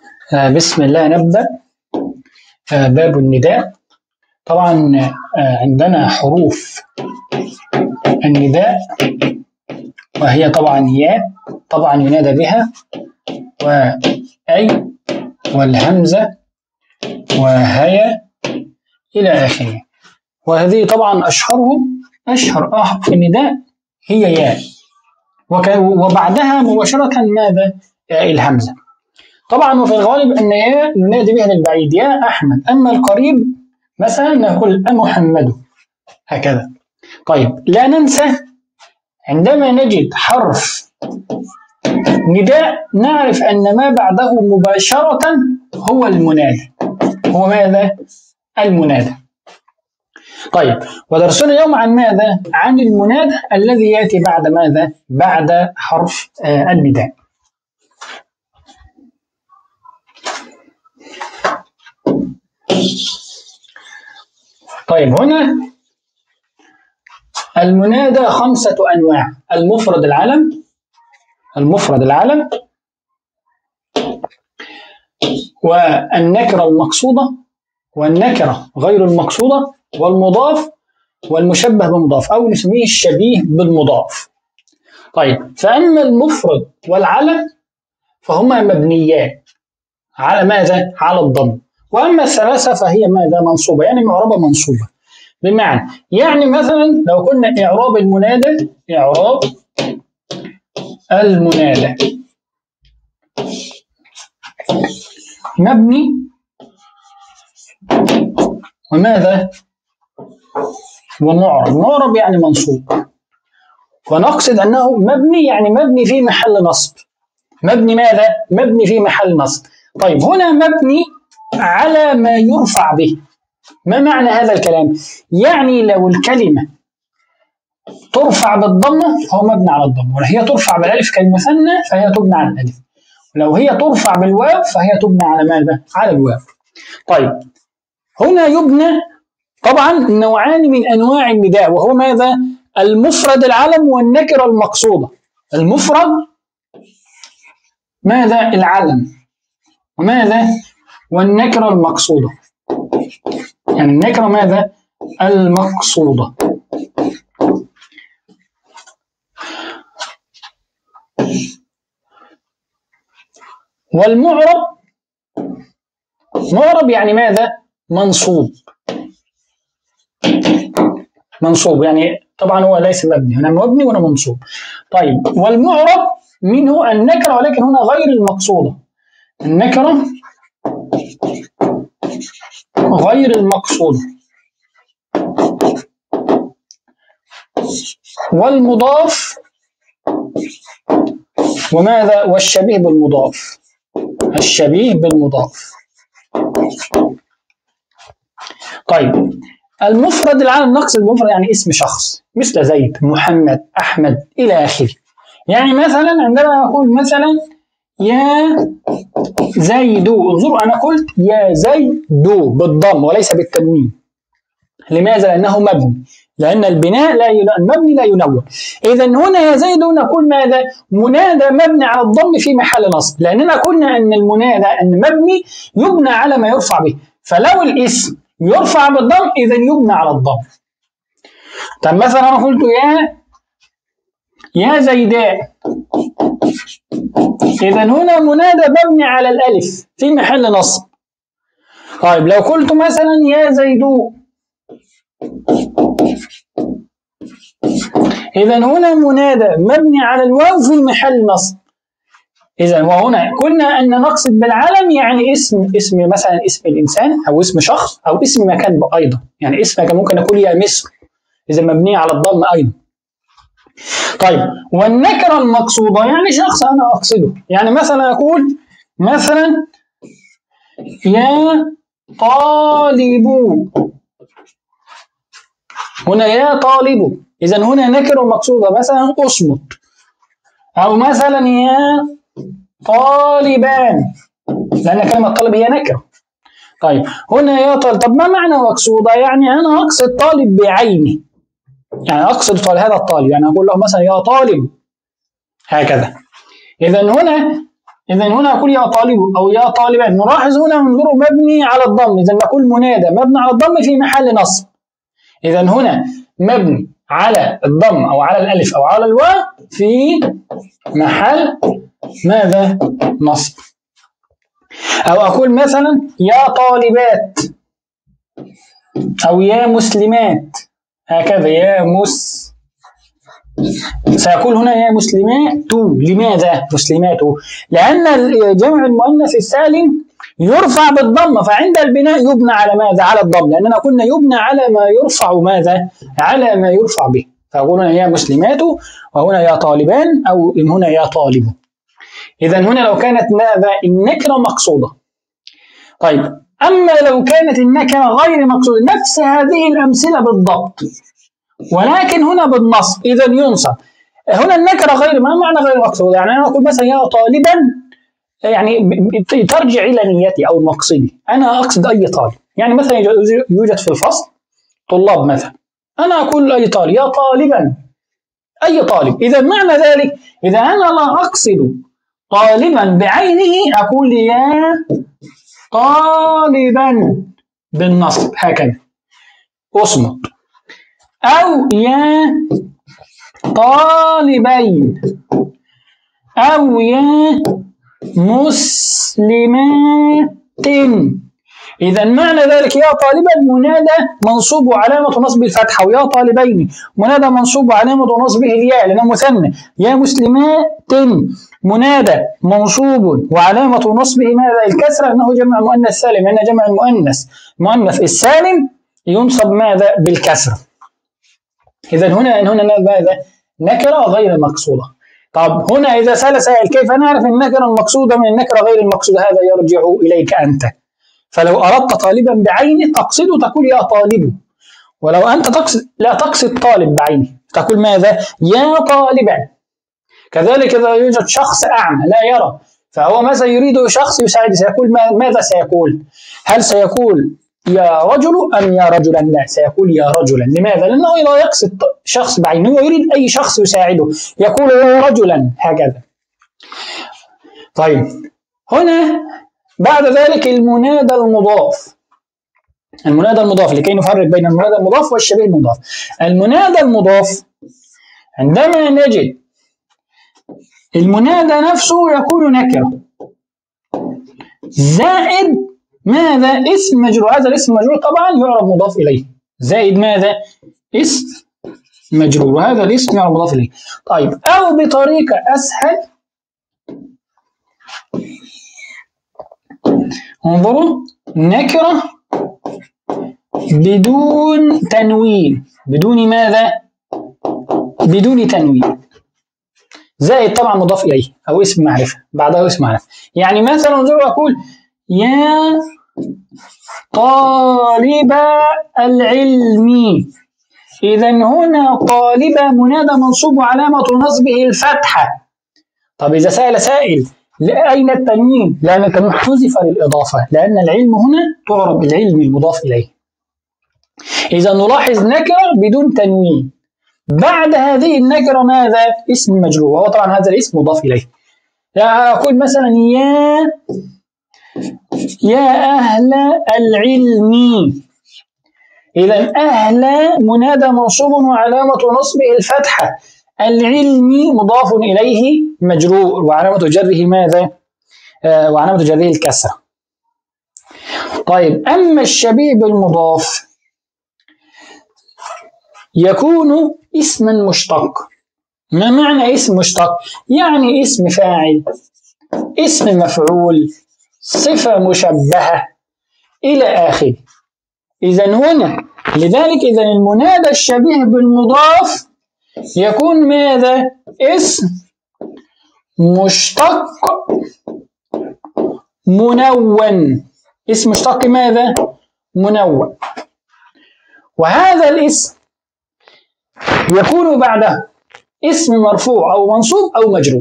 بسم الله نبدأ. باب النداء. طبعا عندنا حروف النداء وهي طبعا ياء طبعا ينادى بها، وأي والهمزة وهيا إلى آخره، وهذه طبعا أشهر أحرف النداء هي ياء، وبعدها مباشرة ماذا؟ الهمزة. طبعا وفي الغالب أن ياء ينادي بها للبعيد، يا أحمد، أما القريب مثلا نقول محمد، هكذا. طيب لا ننسى عندما نجد حرف نداء نعرف أن ما بعده مباشرة هو المنادى، هو ماذا؟ المنادى. طيب ودرسنا اليوم عن ماذا؟ عن المنادى الذي يأتي بعد ماذا؟ بعد حرف النداء. طيب هنا المنادى 5 أنواع: المفرد العلم والنكرة المقصودة والنكرة غير المقصودة والمضاف والمشبه بالمضاف أو نسميه الشبيه بالمضاف. طيب فأما المفرد والعلم فهما مبنيان على ماذا؟ على الضم. وأما الثلاثة فهي ماذا؟ منصوبة، يعني معربة منصوبة. بمعنى يعني مثلا لو قلنا إعراب المنادى، إعراب المنادى مبني وماذا؟ ومعرب. معرب يعني منصوب، ونقصد أنه مبني يعني مبني في محل نصب. مبني ماذا؟ مبني في محل نصب. طيب هنا مبني على ما يرفع به. ما معنى هذا الكلام؟ يعني لو الكلمة ترفع بالضمة فهو مبني على الضمة، ولو هي ترفع بالألف كالمثنى فهي تبنى على الألف، ولو هي ترفع بالواو فهي تبنى على ماذا؟ على الواو. طيب هنا يبنى طبعا نوعان من أنواع النداء، وهو ماذا؟ المفرد العلم والنكرة المقصودة. المفرد ماذا؟ العلم، وماذا؟ والنكرة المقصودة، يعني النكرة ماذا؟ المقصودة. والمعرب، معرب يعني ماذا؟ منصوب. منصوب يعني طبعا هو ليس مبني، هنا مبني وهنا منصوب. طيب والمعرب منه النكرة ولكن هنا غير المقصودة، النكرة غير المقصودة. والمضاف وماذا؟ والشبيه بالمضاف، الشبيه بالمضاف. طيب المفرد العام نقصد المفرد يعني اسم شخص، مثل زيد، محمد، أحمد إلى آخره. يعني مثلا عندما أقول مثلا يا زيد، انظروا أنا قلت يا زيد بالضم وليس بالتنوين. لماذا؟ لأنه مبني، لأن البناء المبني لا ينون. إذا هنا يا زيد نقول ماذا؟ منادى مبني على الضم في محل نصب، لأننا قلنا أن المنادى أن مبني يبنى على ما يرفع به، فلو الاسم يرفع بالضم إذا يبنى على الضم. طب مثلا أنا قلت يا زيداء، إذا هنا منادى مبني على الألف في محل نصب. طيب لو قلت مثلا يا زيدو، إذا هنا منادى مبني على الواو في محل نصب. إذا وهنا قلنا أن نقصد بالعلم يعني اسم مثلا اسم الإنسان أو اسم شخص أو اسم مكان أيضا، يعني اسم مكان ممكن نقول يا مصر، إذا مبنية على الضم أيضا. طيب والنكرة المقصودة يعني شخص أنا أقصده، يعني مثلا أقول مثلا يا طالب، هنا يا طالب، إذا هنا نكرة مقصودة، مثلا أصمت، أو مثلا يا طالبان، لأن كلمة طالب هي نكرة. طيب هنا يا طالب، طب ما معنى مقصودة؟ يعني أنا أقصد طالب بعينه، يعني أقصد طالب هذا الطالب، يعني أقول له مثلا يا طالب، هكذا. إذا هنا إذا هنا أقول يا طالب أو يا طالبا. نلاحظ هنا انظروا مبني على الضم، إذا نقول منادى مبني على الضم في محل نصب. إذا هنا مبني على الضم أو على الألف أو على الواو في محل ماذا؟ نصب. أو أقول مثلا يا طالبات أو يا مسلمات، هكذا يا سيقول هنا يا مسلمات. لماذا مسلمات؟ لأن جمع المؤنث السالم يرفع بالضمة، فعند البناء يبنى على ماذا؟ على الضم، لأننا قلنا يبنى على ما يرفع ماذا؟ على ما يرفع به. فأقول هنا يا مسلمات، وهنا يا طالبان، أو هنا يا طالب. إذا هنا لو كانت ماذا؟ النكرة مقصودة. طيب أما لو كانت النكرة غير مقصودة، نفس هذه الأمثلة بالضبط، ولكن هنا بالنصب، إذا ينصب. هنا النكرة غير، ما معنى غير مقصودة؟ يعني أنا أقول مثلا يا طالبا، يعني ترجع إلى نيتي أو مقصدي، أنا أقصد أي طالب. يعني مثلا يوجد في الفصل طلاب مثلا، أنا أقول أي طالب، يا طالبا أي طالب. إذا معنى ذلك إذا أنا لا أقصد طالبا بعينه أقول يا طالبا بالنصب هكذا أصمت، أو يا طالبين، أو يا مسلمات. إذا معنى ذلك يا طالبا منادى منصوب وعلامة نصب الفتحة، ويا طالبين منادى منصوب وعلامة نصبه الياء لأنه مثنى. يا مسلمات منادى منصوب وعلامة نصبه ماذا؟ الكسرة، أنه جمع مؤنث سالم، لأن جمع المؤنث السالم ينصب ماذا؟ بالكسرة. إذا هنا ماذا؟ نكرة غير مقصودة. طب هنا إذا سأل سائل كيف نعرف النكرة المقصودة من النكرة غير المقصودة؟ هذا يرجع إليك أنت. فلو أردت طالبا بعينه تقصده تقول يا طالب، ولو أنت لا تقصد طالب بعينه تقول ماذا؟ يا طالبا. كذلك إذا يوجد شخص أعمى لا يرى، فهو مثلا يريد شخص يساعد، سيقول ماذا سيقول؟ هل سيقول يا رجل أم يا رجلا؟ لا، سيقول يا رجلا. لماذا؟ لأنه لا يقصد شخص بعينه، يريد أي شخص يساعده، يقول يا رجلا هكذا. طيب هنا بعد ذلك المنادى المضاف. المنادى المضاف لكي نفرق بين المنادى المضاف والشبيه المضاف. المنادى المضاف عندما نجد المنادى نفسه يكون نكرة زائد ماذا؟ اسم مجرور. هذا الاسم مجرور طبعا يعرب مضاف إليه، زائد ماذا؟ اسم مجرور، وهذا الاسم يعرب مضاف إليه. طيب أو بطريقة أسهل، انظروا، نكرة بدون تنوين. بدون ماذا؟ بدون تنوين، زائد طبعا مضاف إليه أو اسم معرفة، بعده اسم معرفة. يعني مثلا انظروا أقول يا طالب العلم. إذا هنا طالب منادى منصوب وعلامة نصبه الفتحة. طب إذا سأل سائل أين التنوين؟ لأن التنوين حذف للإضافة، لأن العلم هنا تعرب العلم المضاف إليه. إذا نلاحظ نكرة بدون تنوين، بعد هذه النكرة ماذا؟ اسم مجرور، وهو طبعا هذا الاسم مضاف إليه. أقول مثلا يا أهل العلم. إذا أهل منادى منصوب وعلامة نصبه الفتحة، العلم مضاف إليه مجرور وعلامة جره ماذا؟ وعلامة جره الكسرة. طيب أما الشبيه بالمضاف يكون اسما مشتق. ما معنى اسم مشتق؟ يعني اسم فاعل، اسم مفعول، صفة مشبهة إلى آخره. إذا هنا لذلك إذا المنادى الشبيه بالمضاف يكون ماذا؟ اسم مشتق منون. اسم مشتق ماذا؟ منون. وهذا الاسم يكون بعده اسم مرفوع أو منصوب أو مجرور.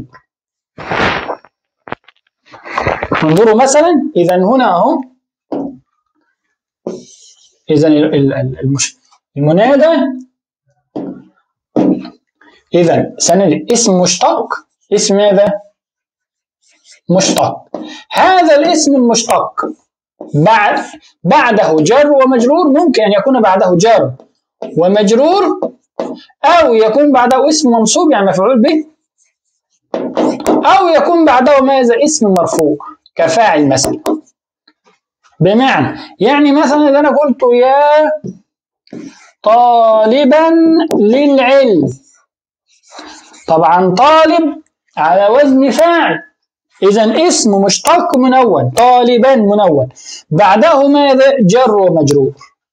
انظروا مثلا، إذا هنا أهو، إذا المنادى، إذا سنجد اسم مشتق، اسم ماذا؟ مشتق. هذا الاسم المشتق بعده جر ومجرور، ممكن أن يكون بعده جر ومجرور، أو يكون بعده اسم منصوب يعني مفعول به، أو يكون بعده ماذا؟ اسم مرفوع كفاعل مثلا. بمعنى يعني مثلا إذا أنا قلت يا طالبا للعلم، طبعا طالب على وزن فاعل، إذا اسم مشتق منون، طالبا منون، بعده ماذا؟ جر ومجرور.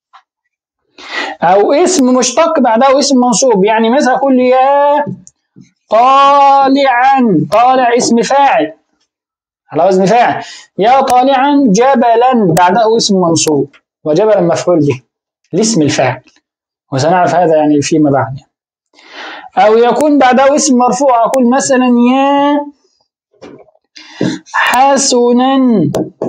أو اسم مشتق بعده اسم منصوب، يعني مثلا أقول يا طالعا، طالع اسم فاعل على وزن فاعل، يا طالعا جبلا بعده اسم منصوب، وجبلا مفعول به لاسم الفاعل، وسنعرف هذا يعني فيما بعد. أو يكون بعده اسم مرفوع، أقول مثلا يا حسنا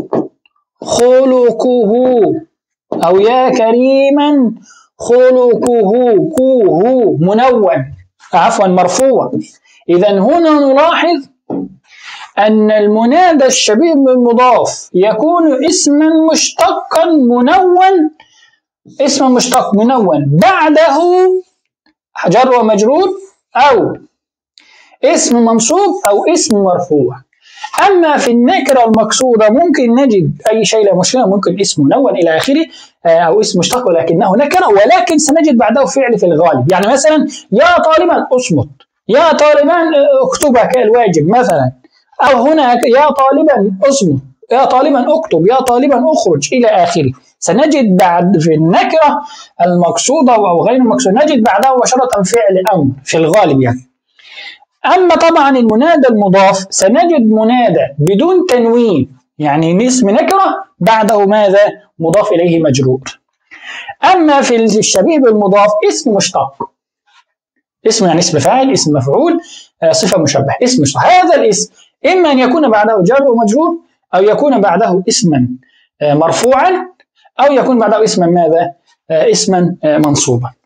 خلقه، أو يا كريما خلقه، كوه منون عفوا مرفوع. إذا هنا نلاحظ أن المنادى الشبيه بالمضاف يكون اسما مشتقا منون، اسما مشتق منون بعده جر ومجرور، أو اسم منصوب أو اسم مرفوع. أما في النكرة المقصودة ممكن نجد أي شيء لا مشكلة، ممكن اسم منون إلى آخره، أو اسم مشتق ولكنه نكرة، ولكن سنجد بعده فعل في الغالب. يعني مثلا يا طالبا أصمت، يا طالبا اكتبها كالواجب مثلا، أو هنا يا طالبا أصمت، يا طالبا اكتب، يا طالبا اخرج إلى آخره. سنجد بعد في النكرة المقصودة أو غير المقصودة نجد بعده مباشرة فعل أمر في الغالب يعني. أما طبعا المنادى المضاف سنجد منادى بدون تنوين، يعني اسم نكرة بعده ماذا؟ مضاف إليه مجرور. أما في الشبيه بالمضاف اسم مشتق، اسم يعني اسم فاعل، اسم مفعول، صفة مشبه، اسم مشتق. هذا الاسم إما أن يكون بعده جار ومجرور، أو يكون بعده اسما مرفوعا، أو يكون بعده اسما ماذا؟ اسما منصوبا.